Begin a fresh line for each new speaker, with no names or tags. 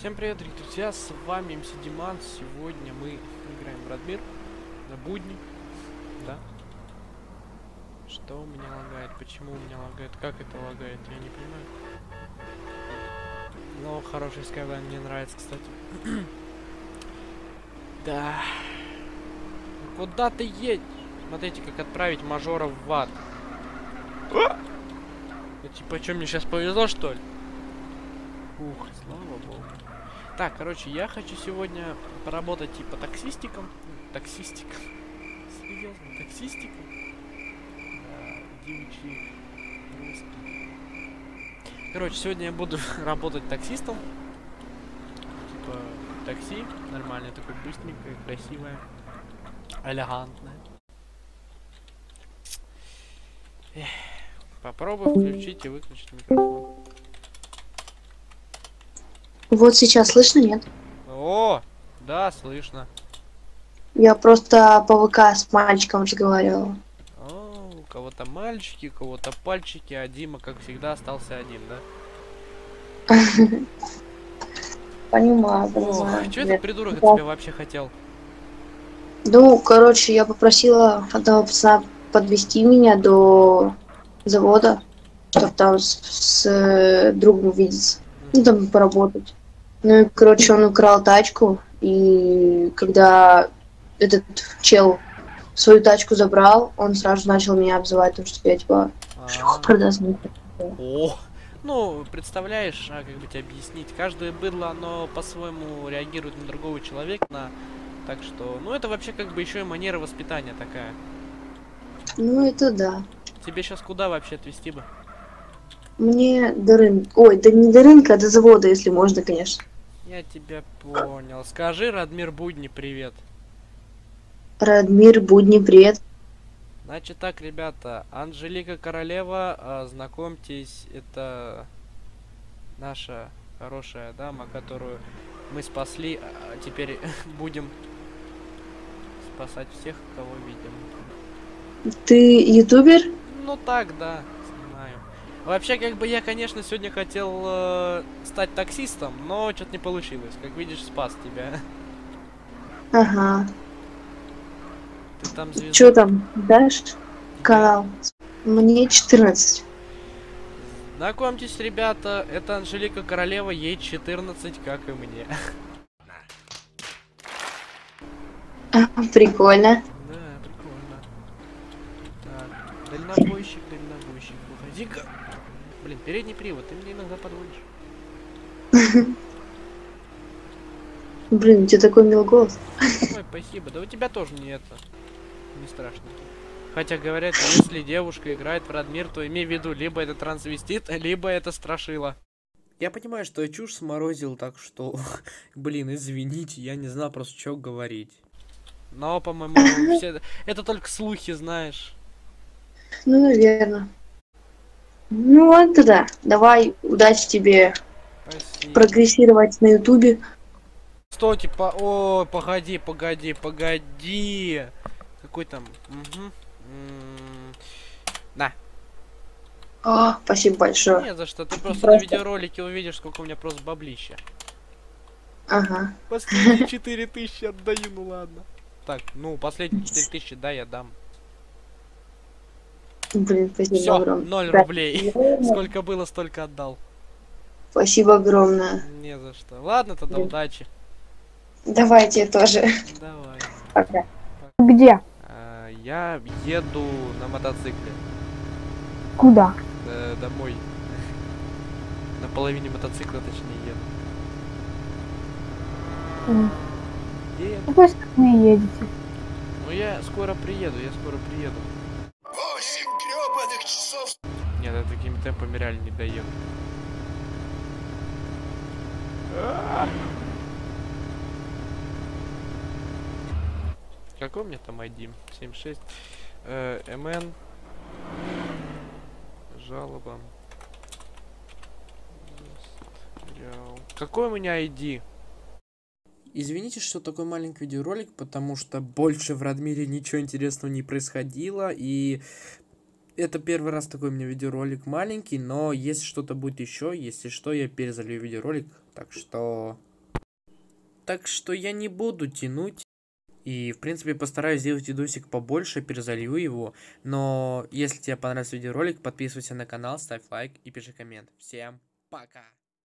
Всем привет, дорогие друзья, с вами МС Диман. Сегодня мы играем в Радмир на будни, да? Что у меня лагает? Почему у меня лагает? Как это лагает? Я не понимаю. Но хороший Skyline мне нравится, кстати. Да. Ну, куда ты едешь? Смотрите, как отправить мажора в ад. Ну, типа, что, мне сейчас повезло, что ли? Ух, слава богу. Так, короче, я хочу сегодня поработать типа таксистиком. Таксистиком. Серьезно, таксистиком? Да, девичий русский. Короче, сегодня я буду работать таксистом. Типа такси. Нормальное, такое быстренькое, красивое, элегантное. Эх, попробуй включить и выключить микрофон.
Вот сейчас слышно, нет?
О, да, слышно.
Я просто по ВК с мальчиком разговаривала.
О, у кого-то мальчики, у кого-то пальчики, а Дима, как всегда, остался один, да?
Понимаю,
Ох,
понимаю.
что этот
Нет.
придурок от
Да.
тебя вообще хотел?
Ну, короче, я попросила одного пацана подвести меня до завода, чтобы там с другом увидеться. Ну,
Мгм.
там поработать. Ну и, короче, он украл тачку, и когда этот чел свою тачку забрал, он сразу начал меня обзывать, потому что я, типа, шлюха
А,
продаст.
о, ну, представляешь, как бы тебе объяснить, каждое быдло, оно по-своему реагирует на другого человека, так что, ну, это вообще как бы еще и манера воспитания такая.
Ну, это да.
Тебе сейчас куда вообще отвезти бы?
Мне до рынка. Ой, да не до рынка, а до завода, если можно, конечно.
Я тебя понял. Скажи, Радмир Будни, привет.
Радмир, будни, привет.
Значит так, ребята, Анжелика Королева, знакомьтесь, это наша хорошая дама, которую мы спасли, а теперь будем спасать всех, кого видим.
Ты ютубер?
Ну так, да, снимаю. Вообще, как бы я, конечно, сегодня хотел стать таксистом, но что-то не получилось. Как видишь, спас тебя.
Ага.
Ты там
Чё
звезду...
там, дашь
Я?
канал? Мне 14.
Знакомьтесь, ребята, это Анжелика Королева, ей 14, как и мне.
Прикольно.
Да, прикольно. Так, дальнобойщик, дальнобойщик, выходи-ка. Блин, передний привод, ты меня иногда подводишь.
Блин, у тебя такой милый голос.
Ой, спасибо. Да у тебя тоже не это. Не страшно. Хотя говорят, если девушка играет в Радмир, то имей в виду, либо это трансвестит, либо это страшила. Я понимаю, что я чушь сморозил, так что, блин, извините, я не знал просто, что говорить. Но, по-моему, все... Это только слухи, знаешь.
Ну, наверное. Ну, вот да. Давай, удачи тебе
Спасибо.
прогрессировать на ютубе.
Стойте, О, погоди, погоди, погоди. Какой там? Угу. На.
Спасибо большое.
Не за что, ты просто на
Просто.
видеоролике увидишь, сколько у меня просто баблища.
Ага.
Последние 4000 отдаю, ну ладно. Так, ну, последние 4000, да, я дам.
Блин, спасибо
Все,
огромное.
0
Да.
рублей. Сколько было, столько отдал.
Спасибо огромное.
Не за что. Ладно, тогда удачи.
Давайте тоже.
Давай.
Пока.
Где?
Я еду на мотоцикле.
Куда?
Домой. На половине мотоцикла, точнее, еду. Еду.
В какой стороны едете?
Ну, я скоро приеду, я скоро приеду.
8 гребаных часов.
Нет, я такими темпами реально не доеду. Какой у меня там ID? 76. МН. Жалоба. Какой у меня ID? Извините, что такой маленький видеоролик, потому что больше в Радмире ничего интересного не происходило, и это первый раз такой у меня видеоролик маленький, но если что-то будет еще, если что, я перезалью видеоролик, так что Так что я не буду тянуть. И, в принципе, постараюсь сделать видосик побольше, перезалью его. Но если тебе понравился видеоролик, подписывайся на канал, ставь лайк и пиши коммент. Всем пока!